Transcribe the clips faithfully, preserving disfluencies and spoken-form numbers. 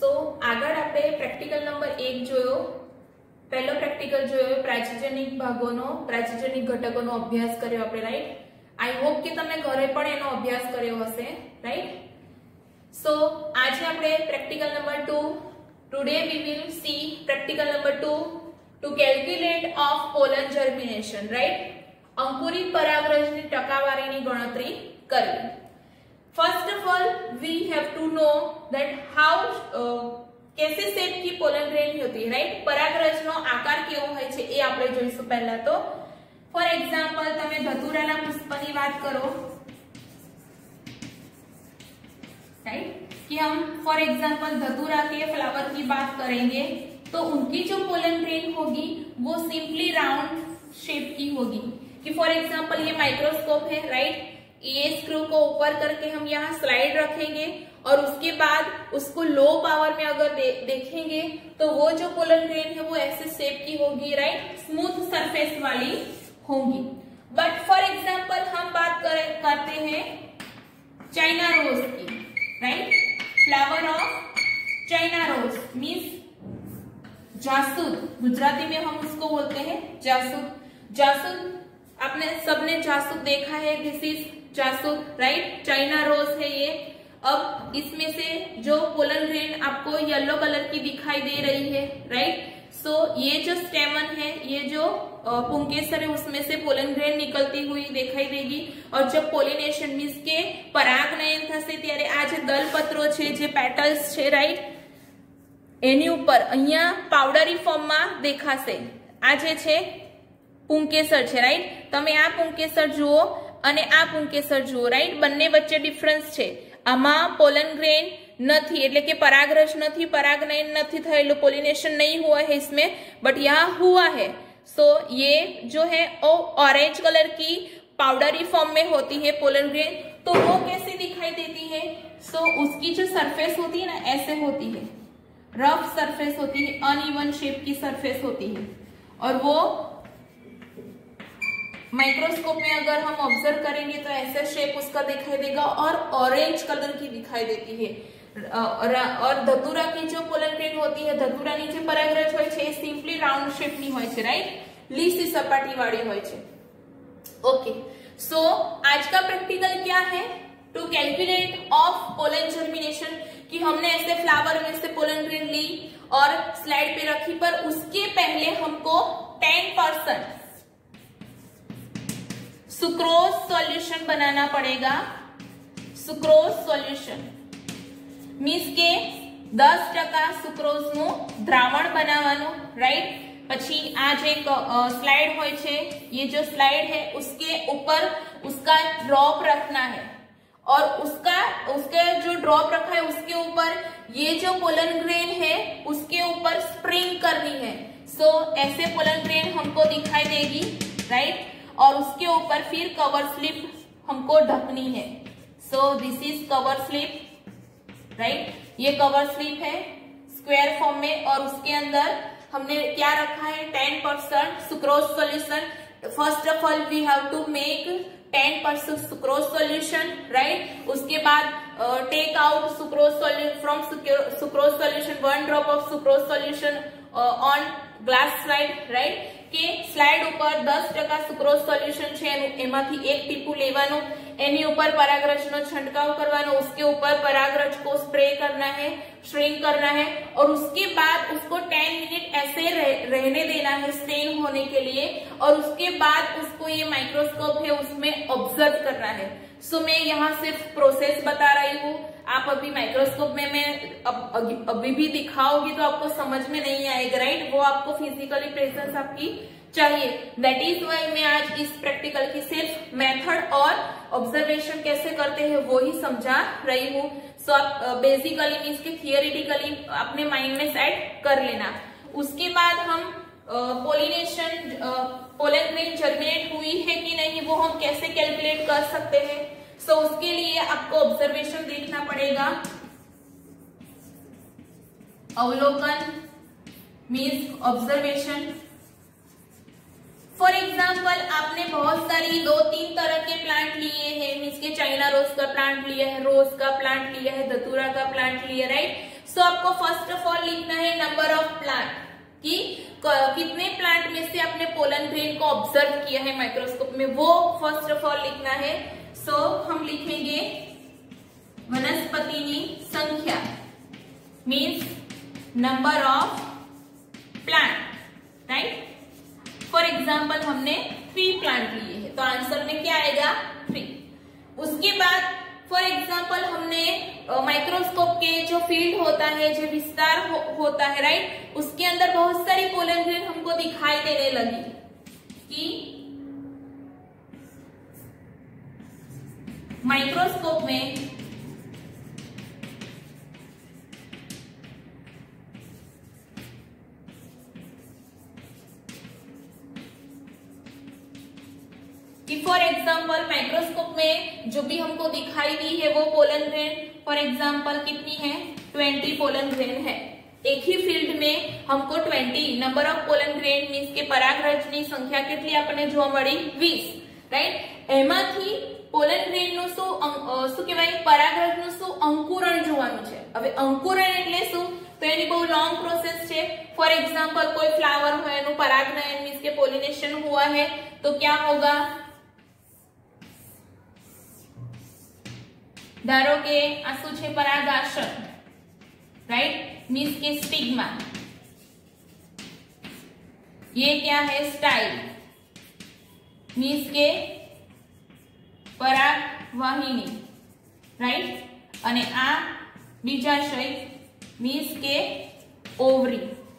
સો આગળ આપણે practical number એક જોયો. પહેલો પ્રેક્ટિકલ જોયો પ્રાચીજનિક ભાગોનો, પ્રાચીજનિક ઘટકોનો અભ્યાસ કર્યો આપણે, રાઈટ. આઈ હોપ કે તમે ઘરે પણ એનો અભ્યાસ કર્યો હશે, રાઈટ. સો આજે આપણે practical number two. Today we will see practical number two to calculate of pollen germination, right. અંકુરિત પરાગરજની ટકાવારીની ગણતરી કરવી. First of all, we have to know that how uh, कैसे शेप की पोलन ग्रेन होती है, राइट. परागरज नो आकार केवो होय छे ए आपणे जोईशुं. पहला तो फॉर एग्जांपल तमे धतूराना पुष्पनी बात करो, राइट, कि हम फॉर एग्जांपल धतूरा के फ्लावर की बात करेंगे तो उनकी जो पोलन ग्रेन होगी वो सिंपली राउंड शेप की होगी. कि फॉर एग्जांपल ये माइक्रोस्कोप है, राइट. ये स्क्रू को ऊपर करके हम यहाँ स्लाइड रखेंगे और उसके बाद उसको लो पावर में अगर दे, देखेंगे तो वो जो पोलन ग्रेन है वो ऐसे शेप की होगी, राइट. स्मूथ सरफेस वाली होंगी. बट फॉर एग्जांपल हम बात करें करते हैं चाइना रोज की, right. Flower of China rose means जासूद. गुजराती में हम उसको बोलते हैं जासूद. जासूद आपने सबने जासूद देखा है. दिस इज जासूद, राइट. चाइना रोज है ये. अब इसमें से जो पोलन ग्रेन आपको येलो कलर की दिखाई दे रही है, राइट. सो so, ये जो स्टेमन है, ये जो पुंकेसर है, उसमें से पोलन ग्रेन निकलती हुई दिखाई देगी. और जब पोलिनेशन मीन्स के परागनयन थशे त्यारे आ जे दलपत्रो छे, जे पेटल्स छे, राइट, एनी उपर अहींया पाउडरी फॉर्म में देखाशे. आ जे छे पुंकेसर छे, राइट. तमे आ पुंकेसर जुओ અને આ પુંકેસર જુઓ, રાઈટ. બંને વચ્ચે ડિફરન્સ છે. આમાં પોલન ગ્રેન નથી, એટલે કે પરાગરજ નથી, પરાગનયન નથી થયેલું, પોલિनेशन नहीं हुआ है इसमें, बट यहाँ हुआ है. सो so, ये जो है वो ऑरेंज कलर की पाउडरी फॉर्म में होती है पोलन ग्रेन. तो वो कैसे दिखाई देती है? सो so, उसकी जो सरफेस होती है ना, ऐसे होती है, रफ सरफेस होती है, अनइवन शेप की सरफेस होती है. और वो माइक्रोस्कोप में अगर हम ऑब्जर्व करेंगे तो ऐसा शेप उसका दिखाई देगा और ऑरेंज कलर की दिखाई देती है. और धतूरा की जो पोलन ग्रेन होती है, धतूरा नी जो परागरज होय छे सिंपली राउंड शेप नी होय छे, राइट. लीसी सपाटी वाली होय छे. ओके. सो आज का प्रैक्टिकल क्या है? To calculate of pollen germination. कि हमने ऐसे फ्लावर में से पोलन ग्रेन ली और स्लाइड पे रखी, पर उसके पहले हमको टेन परसेंट सुक्रोज सॉल्यूशन बनाना पड़ेगा. सुक्रोज सॉल्यूशन मीन्स के दस टका सुक्रोज नु द्रावण बनावानु, राइट. पछी आज एक स्लाइड होय छे, ये जो स्लाइड है उसके ऊपर उसका ड्रॉप रखना है और उसका उसके जो ड्रॉप रखा है उसके ऊपर ये जो पोलन ग्रेन है उसके ऊपर स्प्रिंग करनी है. सो so, ऐसे पोलन ग्रेन हमको दिखाई देगी, राइट. और उसके ऊपर फिर कवर स्लिप हमको ढकनी है. So this is cover slip, right. ये कवर स्लिप है स्क्वायर फॉर्म में और उसके अंदर हमने क्या रखा है? Ten percent sucrose solution. First of all we have to make ten percent sucrose solution, right. उसके बाद take out sucrose solution from sucrose solution, one drop of sucrose solution on glass slide, right. के slide ऊपर दस टका sucrose solution छे, एमांथी एक Tipu लेवानुं, any ऊपर परागरजनो छंटकाव करवानो, उसके ऊपर परागरज को स्प्रे करना है, श्रिंक करना है और उसके बाद उसको टेन मिनट ऐसे रह, रहने देना है स्टेन होने के लिए. और उसके बाद उसको ये माइक्रोस्कोप है उसमें ऑब्जर्व करना है. सो so, मैं यहाँ सिर्फ प्रोसेस बता रही हूँ. आप अभी माइक्रोस्कोप में मैं अब अभी भी दिखाओगी तो आपको समझ में नहीं आएगा, राइट. वो आपको फिजिकली प्रेजेंस आपकी चाहिए. दैट इज वाई मैं आज इस प्रैक्टिकल की सिर्फ मेथड और ऑब्जर्वेशन कैसे करते हैं वो ही समझा रही हूँ. सो so, आप बेसिकली मीन्स के थियोरिटिकली अपने माइंड में सेट कर लेना. उसके बाद हम पोलिनेशन पोलन ग्रेन जर्मिनेट हुई है कि नहीं वो हम कैसे कैलकुलेट कर सकते हैं. सो so, उसके लिए आपको ऑब्जर्वेशन देखना पड़ेगा. अवलोकन मीन्स ऑब्जर्वेशन. फॉर एग्जाम्पल आपने बहुत सारी दो तीन तरह के प्लांट लिए हैं, मीन्स के चाइना रोज का प्लांट लिया है, रोज का प्लांट लिया है, धतूरा का प्लांट लिया, राइट. सो so, आपको फर्स्ट ऑफ ऑल लिखना है नंबर ऑफ प्लांट, कि कितने प्लांट में से आपने पोलन ग्रेन को ऑब्जर्व किया है माइक्रोस्कोप में, वो फर्स्ट ऑफ ऑल लिखना है। सो so, हम लिखेंगे वनस्पतिनी संख्या means number of plant, right. For example हमने थ्री प्लांट लिए हैं, तो आंसर में क्या आएगा? थ्री। उसके बाद फॉर एग्जाम्पल हमने माइक्रोस्कोप के जो फील्ड होता है, जो विस्तार हो, होता है, राइट, उसके अंदर बहुत सारी पोलन ग्रेन हमको दिखाई देने लगी कि माइक्रोस्कोप में कि फॉर एग्जाम्पल माइक्रोस्कोप में जो भी हमको दिखाई दी है वो पोलन ग्रेन फॉर एग्जाम्पल कितनी है? ट्वेंटी पोलन ग्रेन है। एक ही फील्ड में हमको twenty number of pollen grain means के परागरजनी संख्या કેટલી આપણને જોવા મળી? વીસ, રાઈટ। એમાંથી પોલન ગ્રેનનું શું શું કહેવાય? પરાગરજનું શું અંકુરણ જોવાનું છે। હવે અંકુરણ એટલે શું? તો એની બહુ લોંગ પ્રોસેસ છે। ફોર એગ્જામ્પલ કોઈ ફ્લાવર હોય એનું પરાગનયન મીન્સ કે પોલિનેશન हुआ है तो क्या होगा? धारो के आ शू छे? परागासन, राइट, मीन्स के स्टिग्मा। ये क्या है? स्टाइल मीन्स के परागवाहिनी, राइट। अने आ बीजाशय मीन्स के ओवरी।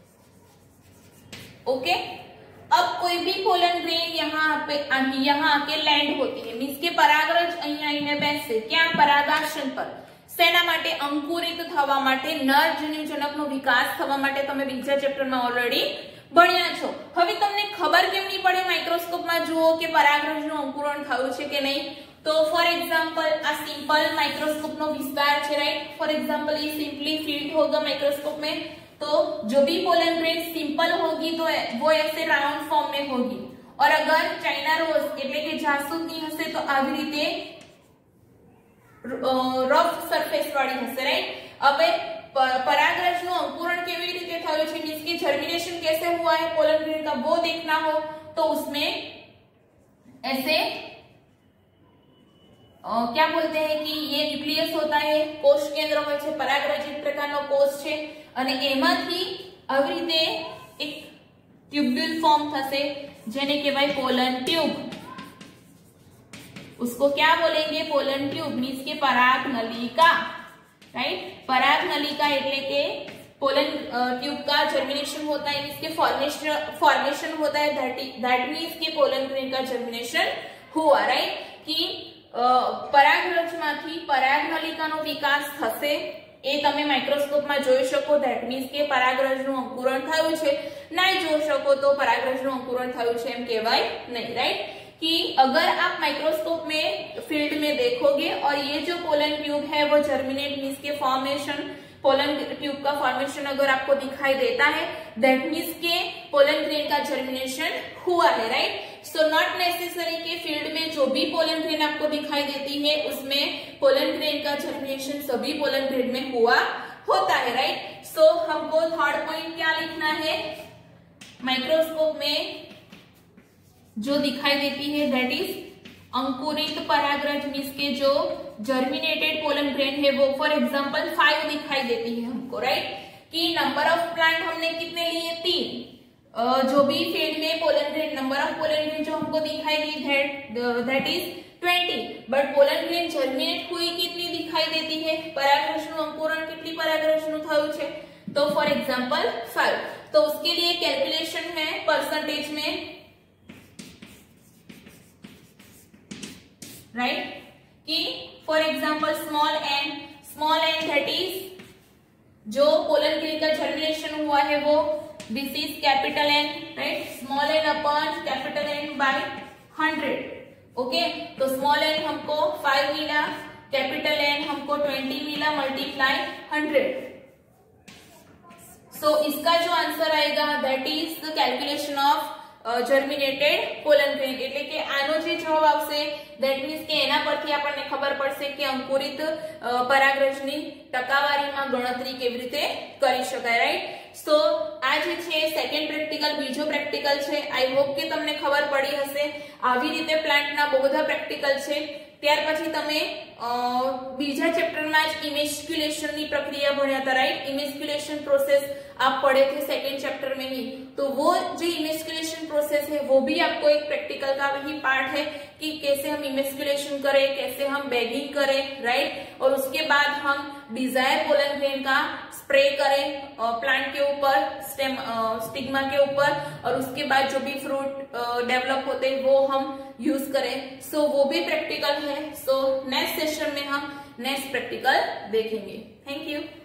ओके, अब कोई भी पोलन ग्रेन यहाँ पे यहाँ आके लैंड होती है मीन्स के परागरज અહીંયા આવીને બેસે ક્યાં? પરાગાसन पर। સેના માટે? અંકુરિત થવા માટે, નર જન્યુજનકનો વિકાસ થવા માટે। તમે બીજા ચેપ્ટરમાં ઓલરેડી ભણ્યા છો। હવે તમને ખબર કેમ નહીં પડે માઇક્રોસ્કોપમાં જુઓ કે પરાગરજનું અંકુરણ થયું છે કે નહીં? तो फॉर एग्जांपल आ सिंपल माइक्रोस्कोप नो विस्तार है, राइट। फॉर एग्जांपल ये सिंपली फील्ड होगा माइक्रोस्कोप में, तो जो भी पोलन ग्रेन सिंपल होगी तो वो ऐसे राउंड फॉर्म में होगी, और अगर चाइना रोज એટલે કે જાસૂદની હશે તો આવી રીતે રફ સરફેસ વાળી હશે, राइट। હવે परागरजનું अंकुरण કેવી રીતે થયું છે मींस कि जर्मिनेशन कैसे हुआ है पोलन ग्रेन का वो देखना हो तो उसमें ऐसे Uh, क्या बोलते हैं कि ये न्यूक्लियस होता है, कोष केंद्र होय छे, परागरज एक प्रकारनो कोष छे, अने एमांथी આવી રીતે એક ट्यूब्यूल फॉर्म थशे जेने कहेवाय पोलन ट्यूब। उसको क्या बोलेंगे? पोलन ट्यूब मीन्स के पराग नलिका, राइट। पराग नलिका એટલે કે पोलन ट्यूब का जर्मिनेशन होता है मीन्स के फॉर्मेशन फॉर्मेशन होता है, दैट मीन्स के पोलन ग्रेन का जर्मिनेशन हुआ, राइट। कि परागरजमांथी परागनलिकानो विकास थशे ए तमे माइक्रोस्कोपमां जोई शको। धैट मीन्स के परागरजनुं अंकुरण थयुं छे, नहीं जोई शको तो परागरजनुं अंकुरण थयुं छे एम कहेवाय नहीं, राइट। कि अगर आप माइक्रोस्कोप में फील्ड में देखोगे और ये जो पोलन ट्यूब है वो जर्मिनेट मीन्स के फॉर्मेशन पोलन ट्यूब का फॉर्मेशन अगर आपको दिखाई देता है दैट मीन्स के पोलन ग्रेन का जर्मिनेशन हुआ है, राइट। सो नॉट नेसेसरी के फील्ड में जो भी पोलन ग्रेन आपको दिखाई देती है उसमें पोलन ग्रेन का जर्मिनेशन सभी पोलन ग्रेन में हुआ होता है, राइट। सो हमको थर्ड पॉइंट क्या लिखना है? माइक्रोस्कोप में जो दिखाई देती है दैट इज अंकुरित परागरज मीन्स के जो जर्मिनेटेड पोलन ग्रेन है वो फॉर एग्जांपल फाइव दिखाई देती है हमको, राइट। कि नंबर ऑफ प्लांट हमने कितने लिए? तीन। Uh, जो भी फील्ड में pollen grain number of pollen grain जो हमको दिखाई दी that is twenty, but pollen grain germinate हुई कितनी दिखाई देती है? परागरजनुं अंकुरण कितनी परागरजनुं थयुं छे? तो फॉर एग्जांपल फाइव। तो उसके लिए कैलकुलेशन है परसेंटेज में, राइट। कि for example small n small n that is जो पोलन ग्रेन का जर्मिनेशन हुआ है वो this is capital N, right, small n upon capital N by one hundred, okay। तो small n हमको फाइव मिला, capital N हमको ट्वेंटी मिला, मल्टीप्लाई one hundred। सो इसका जो आंसर आएगा that is the calculation of germinated pollen grain, એટલે કે આનો જે જવાબ આવશે ધેટ મીન્સ કે એના પરથી આપણને ખબર પડશે કે અંકુરિત પરાગરજની ટકાવારીમાં ગણતરી કેવી રીતે કરી શકાય, રાઈટ. સો આ જે છે સેકન્ડ પ્રેક્ટિકલ, બીજો પ્રેક્ટિકલ છે. આઈ હોપ કે તમને ખબર પડી હશે. આવી રીતે પ્લાન્ટના બહુ બધા પ્રેક્ટિકલ છે. ત્યાર પછી તમે બીજા ચैप्टરમાં જ इमेस्कुलेशन की प्रक्रिया भण्या था, राइट. इमेस्कुलेशन प्रोसेस आप पढ़े थे सेकंड चैप्टर में ही. तो वो जो इमेस्कुलेशन प्रोसेस है वो भी आपको एक प्रैक्टिकल का ही पार्ट है कि कैसे हम इमेस्कुलेशन करें, कैसे हम बैगिंग करें, राइट. और उसके बाद हम डिजायर पोलन ग्रेन का स्प्रे करें प्लांट के ऊपर, स्टेम स्टिग्मा के ऊपर, और उसके बाद जो भी फ्रूट डेवलप होते हैं वो हम यूज करें. सो so, वो भी प्रैक्टिकल है. सो नेक्स्ट सेशन में हम नेक्स्ट प्रैक्टिकल देखेंगे. Thank you.